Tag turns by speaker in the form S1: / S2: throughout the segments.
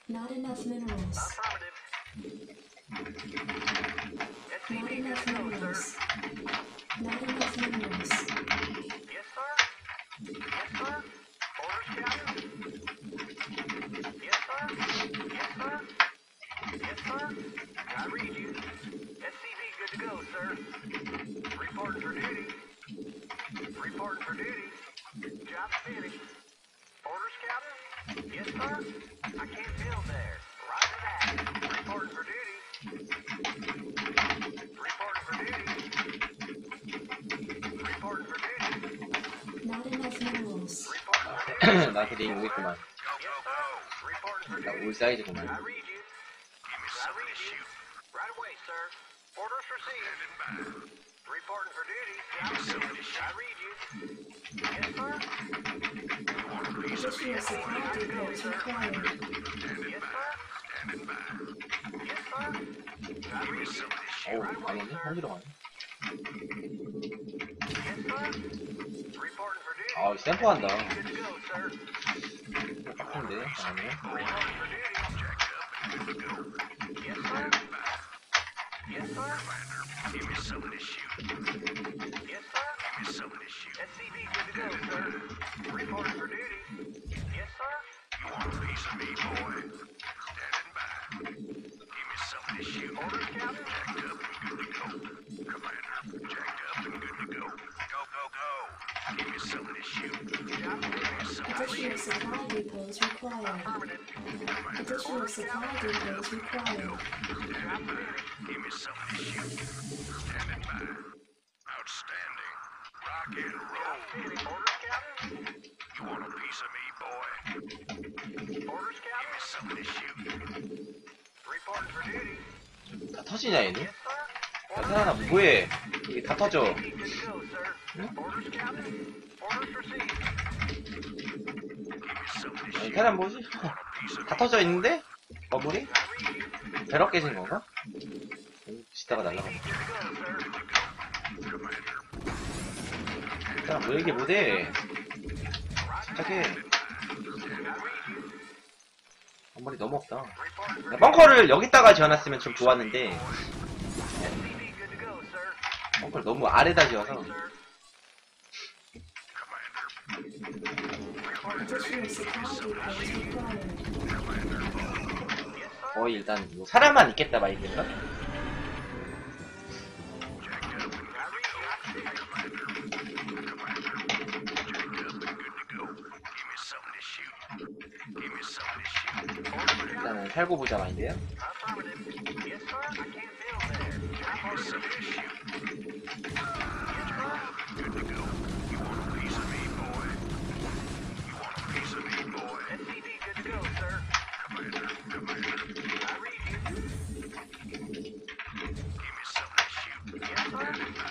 S1: Not enough minerals.
S2: Affirmative.
S1: Not enough minerals. Not enough minerals.
S2: Yes, sir. Yes, sir. Orders, Captain. Yes, sir. Yes, sir. Yes, sir. I read you. SCV good to go, sir. Reporting for duty. Reporting for duty. Job finished. Orders, Captain. Yes, sir. I can't build there. Roger that. Reporting for duty. Reporting for duty. Reporting for duty.
S1: Not enough minerals.
S2: Reporting for duty.
S3: 나한테 링 오겠구만.
S2: Yes, sir. Reporting for
S3: 나
S2: duty.
S3: 올 사이즈구만.
S2: I read you. I read you. Right away, sir. Orders received. Reporting for duty. Job finished. I read you. Yes, sir.
S1: Additional supply depots required.
S2: Yes, sir. Yes, sir. I read you.
S3: 어우, 안 오네? 어디로 가네?
S2: Yes, sir. Reporting for duty.
S3: 아, 샘플한다.
S2: Good to go, sir.
S3: 빡센데? 아니네?
S2: Reporting for duty. Yes, sir. Yes, sir. Give me something to shoot. Yes, sir. Give me something to shoot. SCV good to go, sir. Reporting for duty. Yes, sir. You want a piece of me, boy? Standing by. Give me something to shoot. Orders, Captain. Jacked up and good to go. Commander, jacked up and good to go. Go, go, go. Give me something to shoot. Job finished.
S1: Additional supply depots required.
S2: Affirmative.
S1: Additional supply depots required.
S2: Job finished. Give me something to shoot. Standing by. Outstanding. Rock and roll. Orders, Captain. You want a piece of me, boy? Orders, Captain. Give me something to shoot. Reporting for duty.
S3: 다 터지냐, 얘는?
S2: Yes, sir.
S3: 야, 태란아, 뭐해? 이게 다 터져.
S2: Good to go, sir. Orders, Captain. Orders received.
S3: 아니, 태란 뭐지? 다 터져 있는데? 버블이?
S2: I read you.
S3: 배럭 깨진 건가? 지다가 날라가.
S2: Good to go, sir.
S3: 태란 뭐 얘기 못해? 침착해. 한 마리 너무 없다.
S2: Reporting for
S3: 야, 벙커를 여기다가 지어놨으면 좀 좋았는데,
S2: SCV good to go, sir.
S3: 벙커를 너무 아래다 지어서.
S2: Sir.
S1: Additional supply depots required.
S3: 거의 일단 뭐 사람만 있겠다 마인드인가? 일단은 살고 보자 마인드야.
S2: Affirmative. Yes, sir. I can't build there. Reporting for duty. Good to go. You want a piece of me, boy? You want a piece of me, boy? SCV good to go, sir. Commander. I read you. Give me something to shoot. Yes, sir.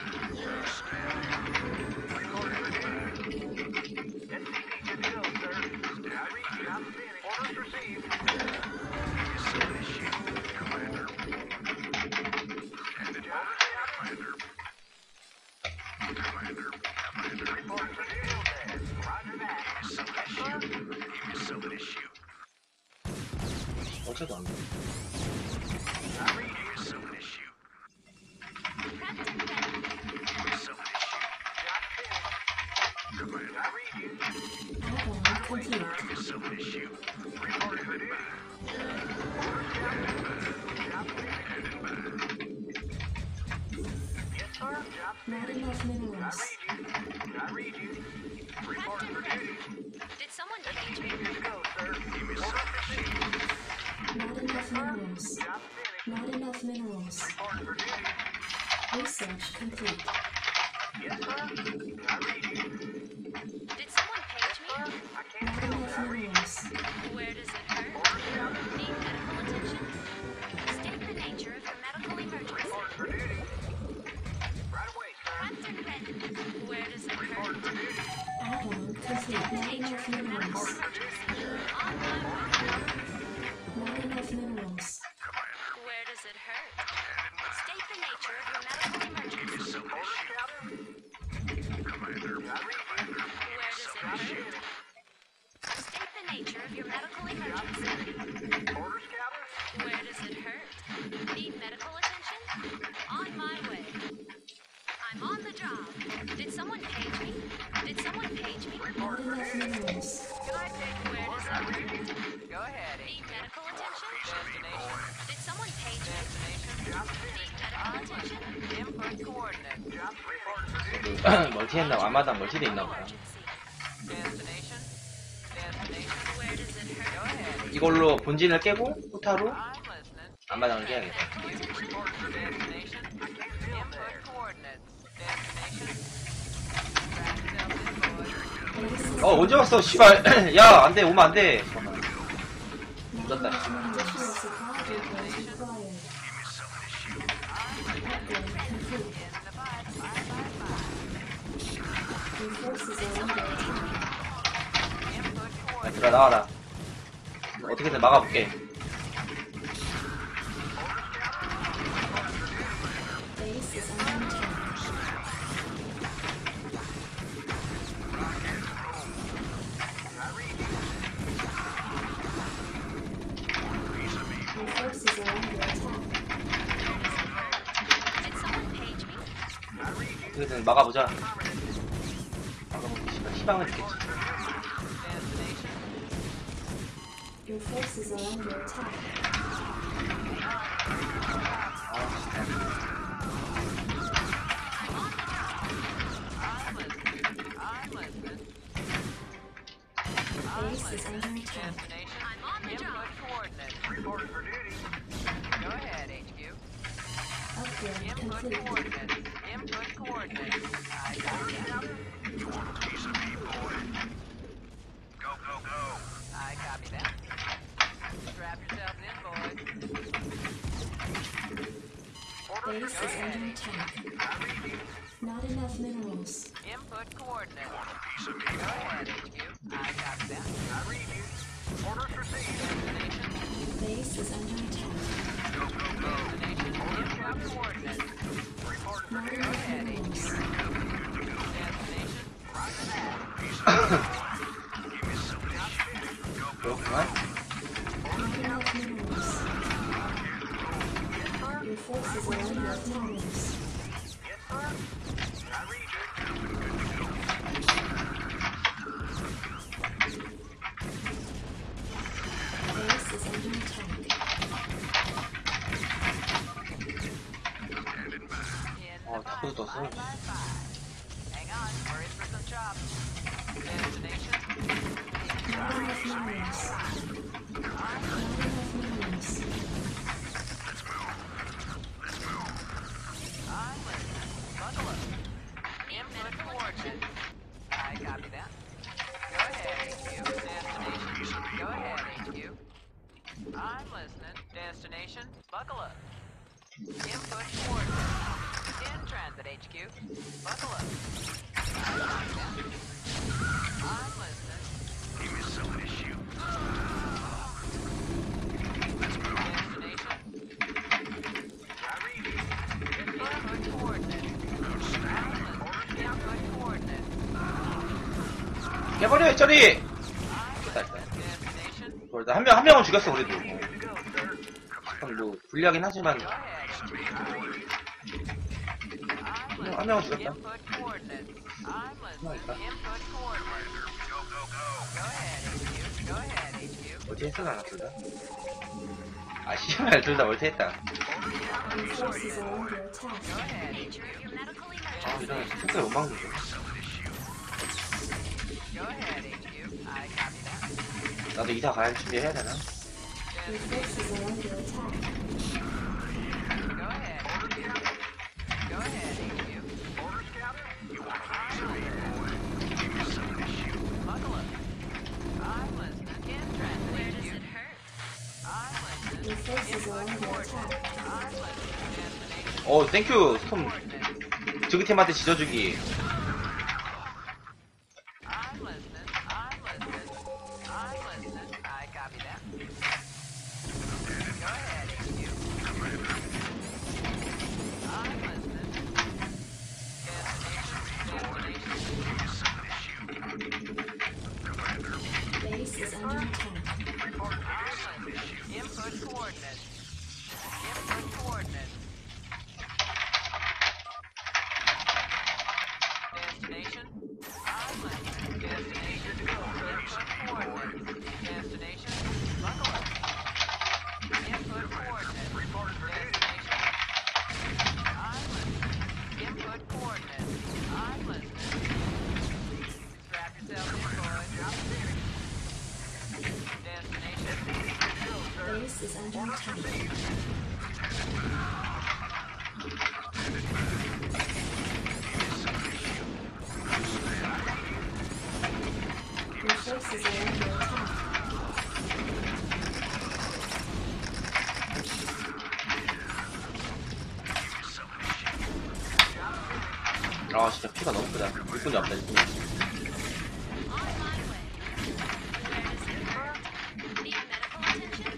S2: Reporting for duty. SCV good to go, sir. I read you. I'm finished. Orders received. Give me something to shoot. Commander. And the job, Commander. Reporting for duty. Roger that. Give me something to shoot.
S3: 어쩌도 안 돼.
S2: I read you. Something to shoot. Give me something to shoot. Job finished. Commander. I read you.
S1: Add-on complete.
S2: Give me something to shoot. Reporting for duty. Orders, Captain. Job finished. Yes, sir. Job
S1: Not
S2: finished.
S1: enough minerals.
S2: I read you. Reporting for duty.
S4: Did someone change
S2: SCV
S4: me?
S2: good to go, sir. Give me something to shoot.
S1: Not enough minerals.
S2: Job finished.
S1: Not enough minerals.
S2: Reporting for duty.
S1: Research complete.
S2: Yes, sir. I read you.
S4: Did someone page me?
S2: I can't
S1: Not
S2: build
S1: enough
S2: that.
S1: minerals.
S4: Where does it hurt?
S2: Orders, Captain.
S4: Need medical attention? State the nature of your medical emergency.
S2: Reporting for duty. Right away, sir.
S4: Captain Benton, where does it hurt?
S2: Reporting for duty.
S1: Add-on complete. Not enough minerals.
S4: On my way.
S1: Not enough minerals.
S4: Where does it hurt? State the nature of your medical emergency.
S2: Orders, Captain. Commander. I read you.
S4: Where does it hurt? State the nature of your medical emergency.
S2: Input coordinates.
S3: 멀티했나? 아마당 멀티돼 있나봐요.
S2: Destination. Destination.
S4: Where does it hurt?
S2: Go ahead.
S3: 이걸로 본진을 깨고 후타로
S2: I'm listening.
S3: 아마당을 깨야겠다.
S2: Destination. Input coordinates. Destination. Track self-employed.
S1: Base is
S3: 언제 왔어 씨발. 야 안돼 오면 안돼. 잠깐만.
S1: not
S3: 늦었다.
S1: enough additional supply depots required. Upgrade complete.
S2: In the pipe. Bye, bye, bye.
S1: Your forces are under attack.
S2: Input coordinates.
S3: 얘들아 나와라. 어떻게든 막아볼게.
S1: Base is under attack. Your forces are under attack.
S4: Did someone page me?
S3: 어떻게든 막아보자. 막아보기 씨발 희망은 있겠지.
S1: Your forces are under attack.
S3: 아 진짜.
S2: I'm listening.
S1: Base is under attack.
S2: Destination.
S4: I'm on the job.
S2: Input coordinates. Report for duty. Go ahead, HQ.
S1: Upgrade
S2: Input
S1: complete.
S2: coordinates. Input coordinates. I got that.
S5: Go, go, go.
S2: I copy that. Strap yourself in, boys.
S1: Base is under attack. Not enough minerals.
S2: Input coordinates.
S5: Piece of me.
S2: Go ahead, HQ. I copy that. I read you. Orders received. Destination.
S1: Base is under attack.
S2: Destination. Input coordinates. Report for
S1: Not
S2: duty.
S1: enough minerals.
S2: Destination.
S3: 그렇구만.
S1: Not enough minerals. Your forces are under attack.
S2: Yes, sir. I read you.
S1: Base is under attack.
S2: In the
S3: 다 떴어.
S2: Hang on, we're in for some chops. Destination.
S1: Not enough minerals. Not enough minerals.
S2: I'm listening. Buckle up. Input coordinates. I copy that. Go ahead, HQ. Destination. Go ahead, HQ. I'm listening. Destination. Buckle up. Input coordinates. In transit, HQ. Buckle up. I copy that. I'm listening.
S5: Give me some issue.
S2: Destination. I read you. Input coordinates. Input coordinates.
S3: 깨버려 저리. 됐다 됐다.
S2: Destination.
S3: 그걸 한 명은 죽였어 그래도. 잠깐 뭐 불리하긴 하지만
S2: Go ahead.
S3: 한 명은 죽였다.
S2: Input coordinates. I'm listening.
S3: 그러니까.
S2: Input coordinates.
S5: Go, go, go.
S2: Go ahead, HQ. Go ahead, HQ.
S3: 멀티 했어 나 둘 다. 아 씨발 둘 다 멀티 했다.
S1: Your forces are under attack.
S2: Go ahead,
S4: Nature of your medical
S3: 아
S4: emergency.
S3: 이런 스킬 못 막는 거.
S2: Go ahead, HQ. I copy that.
S3: 나도 이사 가야 준비해야 되나?
S1: Your forces are under attack.
S2: Go ahead, HQ. Go ahead, HQ. Order scatter. Buckle up. I'm listening. In transit,
S4: Where does
S2: HQ.
S4: it hurt?
S2: I'm listening.
S1: Your forces are under attack.
S2: I'm listening. Destination.
S3: 어 땡큐 스톰
S2: Coordinates.
S3: 저기 팀한테 지져주기.
S2: I'm listening. I'm listening. I'm listening. I copy that. Go ahead, HQ. I'm listening. Destination.
S1: Base is under attack.
S2: I'm listening. Input coordinates. Input coordinates. Destination. I'm listening. Destination. Input coordinates. Destination. Buckle up. Input coordinates.
S1: base is under attack. Your forces are under attack.
S3: 아 진짜 피가 너무 크다. 일꾼이 없다 일꾼이.
S4: On my way. Where does it hurt? Need medical attention?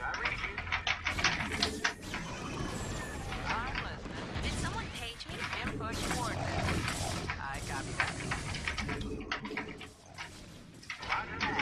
S2: I'm listening.
S4: Did someone page me?
S2: Input coordinates. I copy that. Roger that.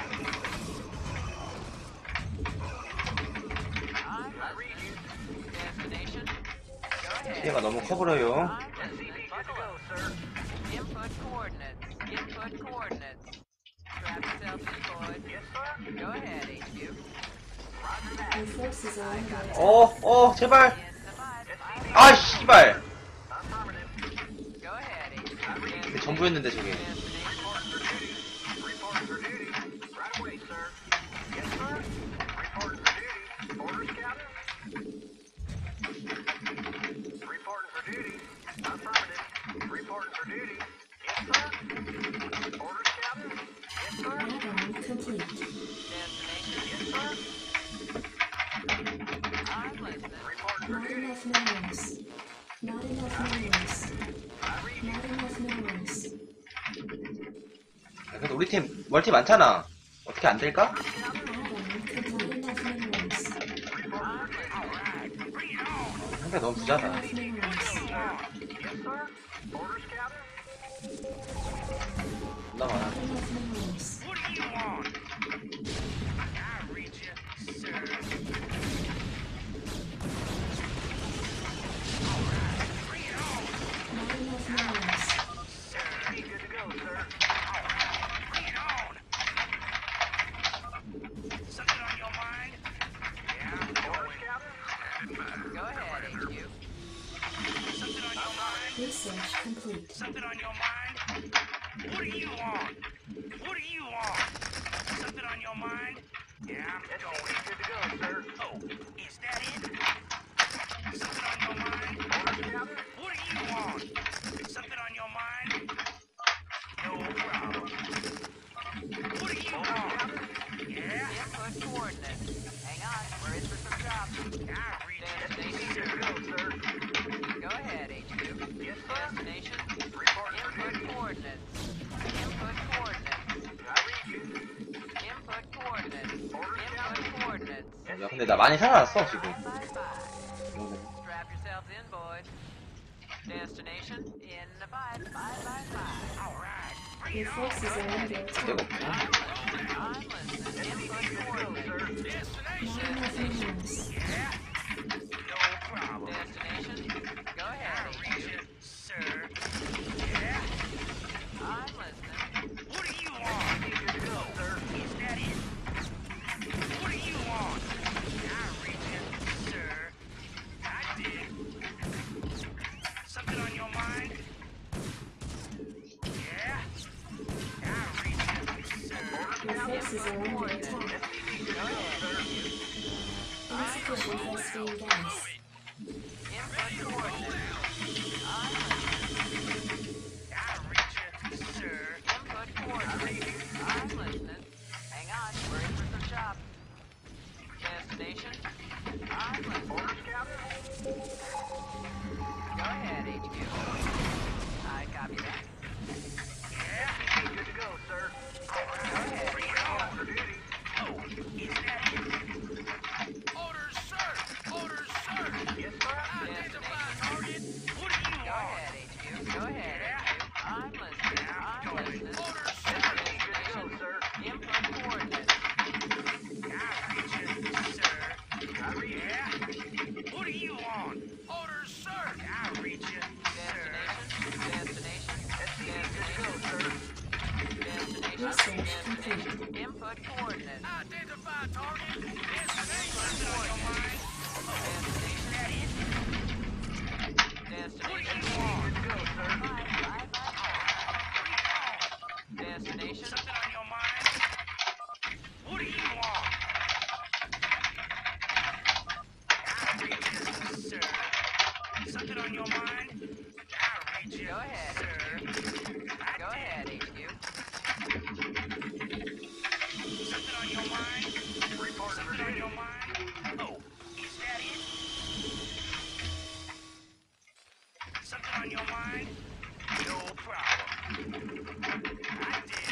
S2: I read you. Destination. Go ahead.
S3: 피해가 너무 커 보여요.
S2: I'm listening. Buckle up, sir. Input coordinates. Input coordinates. Strap yourself in, boys. Yes, sir. Go ahead, HQ. Roger that.
S1: Your forces are under attack.
S3: 제발.
S2: In the five.
S3: 아 씨발.
S2: Affirmative. Go ahead, HQ.
S3: 전부였는데 저게.
S2: Reporting for duty. Right away, sir. Yes, sir. Reporting for duty. Orders, Captain. Reporting for duty. Affirmative. Reporting for duty. Yes, sir. Orders, Captain. Yes, sir.
S1: Add-on complete.
S2: Destination. Yes, sir. I'm listening. Reporting for
S1: Not
S2: duty.
S1: enough minerals. Not enough minerals.
S2: I read you.
S1: Not enough minerals.
S3: 그래도 우리 팀 멀티 많잖아. 어떻게 안 될까?
S1: Add-on complete. Not enough minerals.
S3: 상대 너무 부자다.
S1: Enough minerals.
S2: Yes, sir. Orders, Captain.
S3: 존나 많아.
S1: Not enough minerals.
S5: What do you want? I read you, sir.
S1: Not enough minerals.
S2: Good to go, sir.
S5: Bring it on. Something on your mind? Yeah,
S2: Orders, Captain. Go ahead, HQ.
S5: something on your mind?
S1: Research complete.
S5: Something on your mind? What do you want? What do you want? Something on your mind? Yeah, I'm going.
S2: Good to go, sir.
S5: Oh, is that it? Something on your mind?
S2: Orders, Captain.
S5: What do you want? Something on your mind? No problem. What do you want? Yeah,
S2: Input coordinates. Hang on, we're in for some jobs.
S5: I read
S2: Destination. Good to go, sir. Go ahead, HQ. Yes, sir. Destination. Reporting for duty. Input coordinates. Input coordinates. I read you. Input coordinates. Input coordinates.
S3: 야 근데 나 많이 살아났어 지금.
S2: Bye bye. Strap yourselves in, boys. Destination in the five. All right.
S1: Your forces are under attack.
S3: 내가 없지.
S2: I'm listening. Input coordinates.
S1: Not enough minerals.
S5: no problem.
S2: Destination. Go ahead,
S5: Read
S2: HQ.
S5: you, sir. Yeah,
S2: I'm listening.
S5: what do you want?
S2: Good to go, sir.
S5: Is that it? What do you want? I read you, sir. I did. Something on your mind? Yeah, I read you, sir.
S1: Your forces are under attack.
S2: Go ahead, sir.
S1: Insufficient phosphine gas.
S2: Input coordinates.
S5: I read you, sir.
S2: Input coordinates. I'm listening. Hang on, we're in for some shots. Destination. I'm listening. Orders, Captain. Go ahead, HQ. I copy that.
S5: Yeah,
S2: Good to go, sir. Go ahead.
S5: bring it on.
S2: For duty.
S5: Oh, is that it? Orders, sir. Orders, sir.
S2: Yes, sir.
S5: Identify
S2: Destination.
S5: target. What do you
S2: Go
S5: want?
S2: ahead, HQ. Go ahead, HQ. I'm listening. I'm listening.
S5: Orders, sir.
S2: Good to go, sir. Input coordinates.
S5: I read you, sir.
S2: I read you.
S5: Yeah. What do you want? Orders, sir. I read you, sir.
S2: Destination. Good to go, sir. Destination.
S1: Research complete.
S2: Input coordinates.
S5: Identify target. Something on your mind? I'll read you.
S2: Go ahead.
S5: Sir.
S2: Go ahead, HQ.
S5: Something on your mind?
S2: Report for
S5: Something on
S2: duty.
S5: your mind? Oh, is that it? Something on your mind? No problem. I did.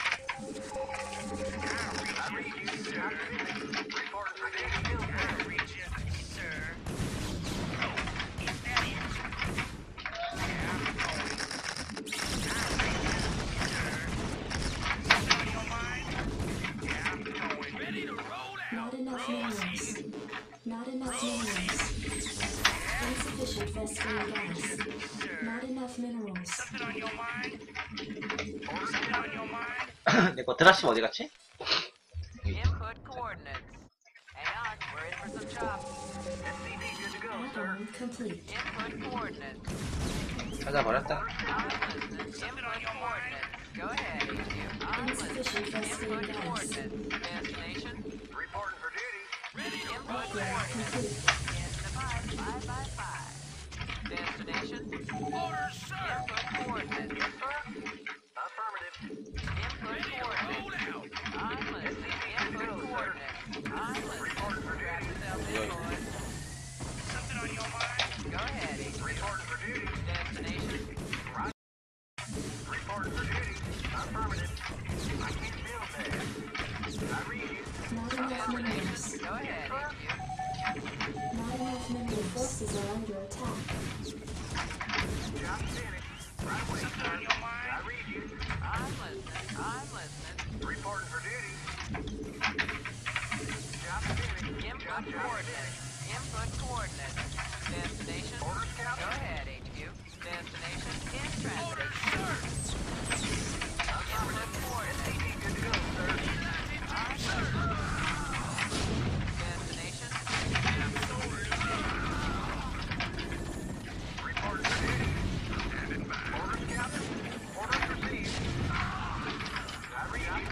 S5: I'll read you, sir.
S2: Report for duty.
S5: I'll read you, sir. Oh, is that it? Yeah, I'm going. I'll read you, sir. Something on your mind? Yeah, I'm going. Ready to roll out.
S1: Not enough minerals. Not enough minerals. Insufficient Vespene gas. Not enough minerals.
S5: Something on your mind? Something on your mind?
S3: 내 거 드라시 어디 갔지?
S2: Input coordinates. Hang on, we're in for some chops. SCV good to go, sir.
S1: Add-on complete.
S2: Input coordinates.
S3: 찾아버렸다.
S2: I'm listening. Input coordinates. Go ahead, HQ. I'm
S1: Insufficient
S2: listening.
S1: Vespene
S2: Input
S1: gas.
S2: coordinates. Destination.
S5: Reporting for duty.
S1: Upgrade complete.
S2: In the 5x5. Destination.
S5: Orders, sir.
S2: Input coordinates.
S5: Yes, sir. Affirmative.
S2: Input coordinates.
S5: Roll out.
S2: I'm listening. Input coordinates. I'm listening. Grab yourself in, boys.
S5: Something on your mind?
S2: Go ahead, HQ.
S5: Reporting for duty.
S2: Destination.
S5: Reporting for duty. Affirmative. I can't feel that. I read you.
S1: Not enough minerals.
S2: Go ahead, HQ.
S1: Not enough mineral forces are under attack.
S5: Job finished. Right away, Something sir. on your mind? I read you.
S2: I'm listening. I'm listening.
S5: Reporting for duty. Job finished.
S2: Input coordinates. Input coordinates. Destination.
S5: Orders,
S2: Go
S5: Captain.
S2: ahead, HQ. Destination in transit.
S5: Orders, sir.
S2: Input coordinates.
S5: SCV good to go, sir.
S2: Destination.
S5: Reporting for duty. Orders, Captain. Orders received. I read you.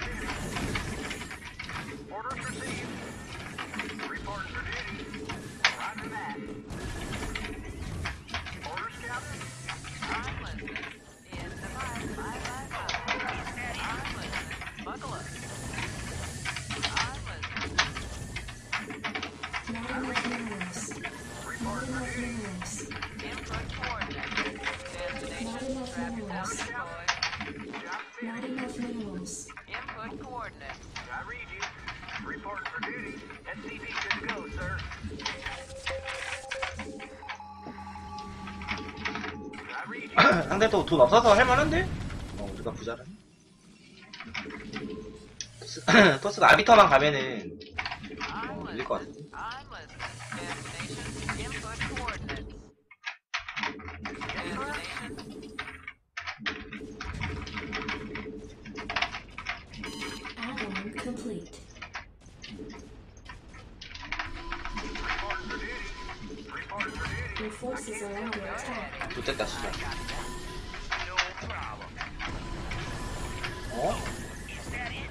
S5: Orders received. Reporting for duty. Roger that. Orders, Captain.
S2: I'm listening. In the 5x5. I'm listening. Buckle up. I'm listening.
S1: Not enough minerals. Not enough minerals.
S2: Input coordinates. Destination.
S1: Not enough
S2: Grab
S1: minerals.
S2: yourself, boys.
S5: Job
S1: Not
S5: finished.
S1: enough minerals.
S2: Input coordinates.
S5: I read you. Reporting for duty. SCV good to go, sir. I read you.
S3: 상대 또 돈 없어서 할만한데? 우리가 부자라네. 토스가 아비터만 가면은
S2: I'm
S3: 밀릴 것
S2: listening.
S3: 같은데.
S2: I'm listening. Destination. Input coordinates. Destination.
S1: Add-on complete.
S5: Reporting for duty. Reporting for duty.
S1: Your forces are under attack.
S3: 좋됐다 진짜.
S5: No problem.
S3: 어?
S5: Is that it?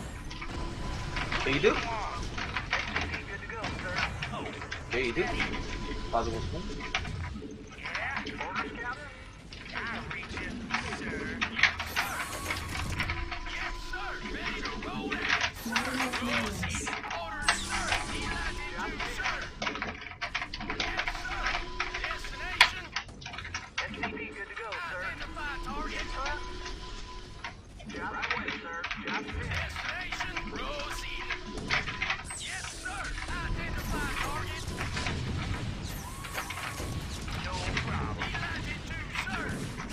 S3: 게이드?
S5: SCV good to go, sir. Oh,
S3: 게이드? 빠지고 싶어?
S5: yeah. Orders, Captain. I read you, sir. Yes, sir. Ready to roll out.
S1: Not enough minerals.
S5: Orders, sir. Job finished. Yes, sir. Destination. SCV good to go, sir. Identify target. Yes, sir. Job right away, sir. Job finished. Destination. Proceed. Yes, sir. Identify target. No problem. United to, sir.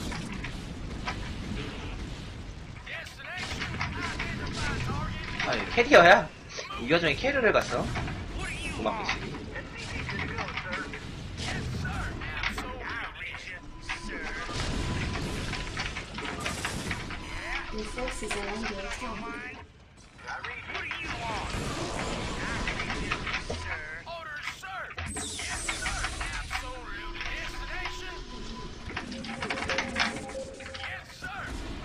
S5: Destination. Identify target.
S3: 아니 캐리어야? 이 와중에 캐리어를 갔어?
S5: What do you
S3: 고맙게
S5: want?
S3: 시기.
S5: SCV good to go, sir. Yes, sir. Absolutely. I read you, sir. Yeah.
S1: Your forces are under attack.
S5: Mine. I read you. What do you want? I read you, sir. Orders, sir. Yes, sir. Absolutely. Destination. Yes, sir.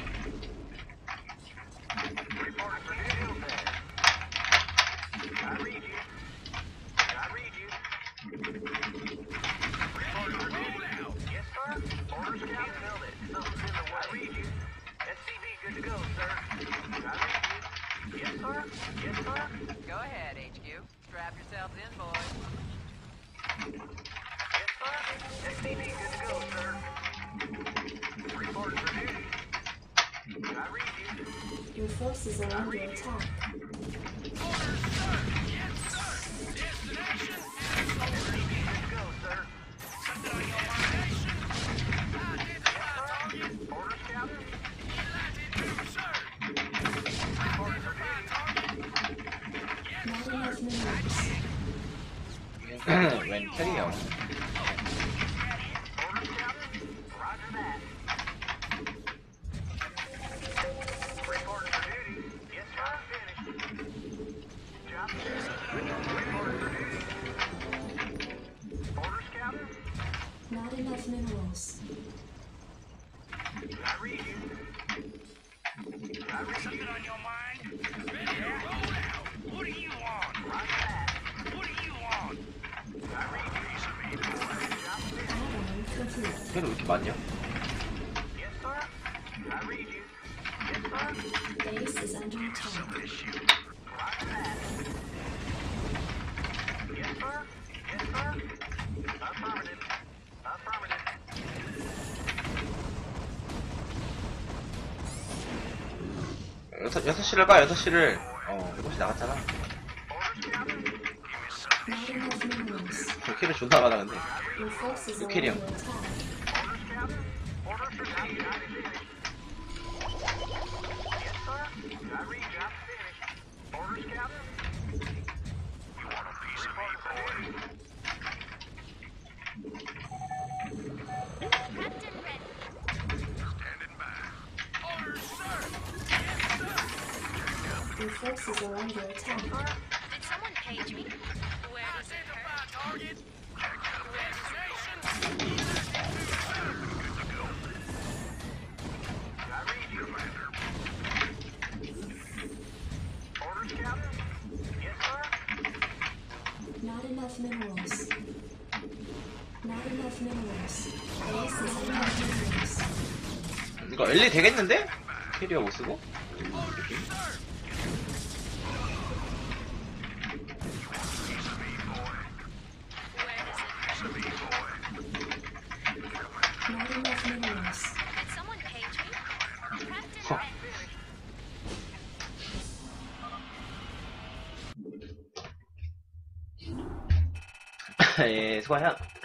S5: Reporting for duty. I read you. I read you. Reporting for duty. Yes,
S1: Your forces are under attack.
S5: Orders, sir. Yes, sir. Destination, absolutely.
S2: Good to go, sir.
S5: Something on your location. Identify target.
S2: Orders, Captain.
S5: United to, sir. Identify target. Yes,
S1: Not
S5: sir.
S1: enough minerals.
S3: 웬 캐리어.
S2: Orders, Captain. Roger that. Reporting for duty. Yes, sir. Finished. Job finished. Reporting for duty. Orders, Captain.
S1: Not enough minerals.
S2: I read you. I read you.
S5: Something on your mind? Ready to roll out. What do you want?
S2: Roger that.
S5: What do you want?
S2: I read you. Job finished.
S1: Add-on complete.
S3: 캐리 왜 이렇게 많냐?
S2: Yes, sir. I read you. Yes, sir.
S1: Base is under attack.
S2: Roger that. Yes, sir. Yes, sir. Affirmative. Affirmative.
S3: 여섯 시를 가, 6시를. 7시 나갔잖아.
S2: Orders, Captain.
S1: Not enough minerals.
S3: 저 캐리 존나 많아, 근데.
S1: Your forces are
S3: Look at
S1: under
S3: him.
S1: attack.
S2: Orders, Captain. Orders for duty. Yes, sir. I read you. I'm finished. Orders, Captain. You want a piece of me, boy?
S4: Captain ready.
S5: Standing by. Orders, sir. Yes, sir.
S1: Your forces are under attack.
S4: Did someone page me? Where does it
S5: Identify
S4: hurt?
S5: target. Destination. United to, sir.
S2: I read you. Orders, Captain. Yes, sir.
S1: Not enough minerals. Not enough minerals. Base is under minerals.
S3: 이거 엘리 되겠는데? 캐리어 못 쓰고?
S5: Orders, sir.
S4: Where does it hurt?
S1: Not enough minerals.
S4: Did someone page me? Captain
S3: Huh.
S4: ready.
S3: 예, 수고하셨.